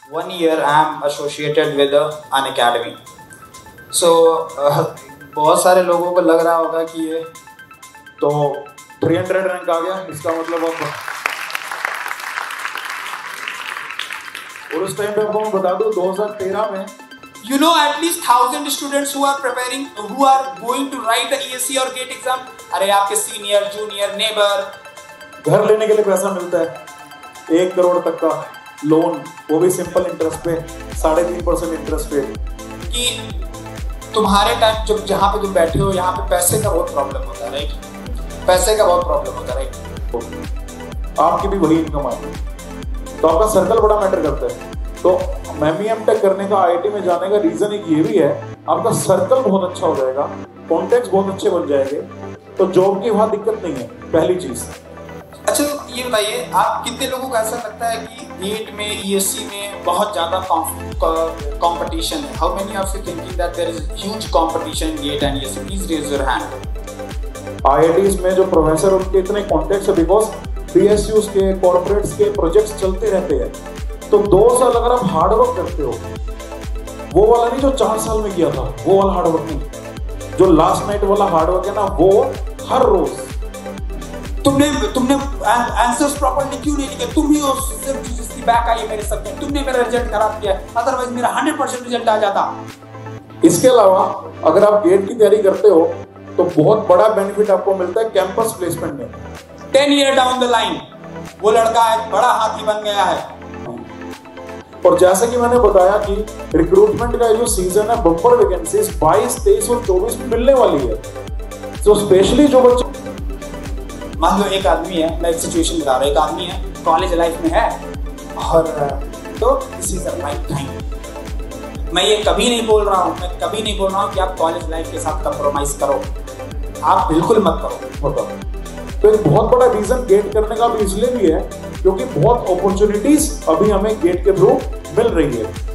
1 year I am associated with an academy. So बहुत सारे लोगों को लग रहा होगा कि ये तो 300 रैंक आ गया, इसका मतलब और उस टाइम पे आपको मैं बता दूं 2013 में You know at least 1000 students who are preparing, who are going to write the ESE or GATE exam. अरे आपके सीनियर, जूनियर, नेबर, घर लेने के लिए पैसा मिलता है 1 करोड़ तक का लोन, वो भी सिंपल इंटरेस्ट पे 3.5% इंटरेस्ट पे। कि तुम्हारे टाइम जब जहाँ पे तुम बैठे हो यहाँ पे पैसे का बहुत प्रॉब्लम होता है, राइट? पैसे का बहुत प्रॉब्लम होता है, राइट? आपकी भी वही इनकम आती है, तो आपका सर्कल बड़ा मैटर करता है। तो एमटेक करने का, आईआईटी में जाने का रीजन एक ये भी है, आपका सर्कल बहुत अच्छा हो जाएगा, कॉन्टेक्ट्स बहुत अच्छे बन जाएंगे, तो जॉब की वहां दिक्कत नहीं है, पहली चीज। अच्छा ये बताइए, आप कितने लोगों को ऐसा लगता है कि गेट में, ईएससी में बहुत ज्यादा कंपटीशन है? How many of you thinking that there is huge competition in GATE and ESC? Please raise your hand. IITs में जो प्रोफेसर, उनके इतने कॉन्टेक्ट्स है, बिकॉज पीएसयूज के, कॉर्पोरेट्स के प्रोजेक्ट्स चलते रहते हैं। तो 2 साल अगर आप हार्डवर्क करते हो, वो वाला नहीं जो 4 साल में किया था, वो वाला हार्डवर्क नहीं, जो लास्ट नाइट वाला हार्डवर्क है ना, वो हर रोज। तुमने आंसर्स प्रॉपर्ली क्यों नहीं लिखे? तुम ही हो सिर्फ जिसकी बैक आई है मेरे सब्जेक्ट, तुमने मेरा रिजल्ट खराब किया, अदरवाइज मेरा 100% रिजल्ट आ जाता। इसके अलावा अगर आप गेट की तैयारी करते हो तो बहुत बड़ा बेनिफिट आपको मिलता है कैंपस प्लेसमेंट में। 10 ईयर डाउन द लाइन वो लड़का एक बड़ा हाथी बन गया है। और जैसे कि मैंने बताया कि रिक्रूटमेंट का जो सीजन है, बम्पर वैकेंसीज 22, 23 और 24 में मिलने वाली है। तो स्पेशली जो बच्चे, मान लो एक आदमी है, मैं एक सिचुएशन बता रहा हूँ, एक आदमी है कॉलेज लाइफ में है और तो this is the right time. मैं ये कभी नहीं बोल रहा हूँ, मैं कभी नहीं बोल रहा हूँ कि आप कॉलेज लाइफ के साथ कंप्रोमाइज करो, आप बिल्कुल मत करो। तो एक बहुत बड़ा रीजन गेट करने का भी इसलिए भी है क्योंकि बहुत अपॉर्चुनिटीज अभी हमें गेट के थ्रू मिल रही है।